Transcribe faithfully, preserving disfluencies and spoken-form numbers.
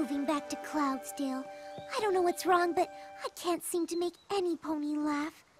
moving back to Cloudsdale. I don't know what's wrong, but I can't seem to make any pony laugh.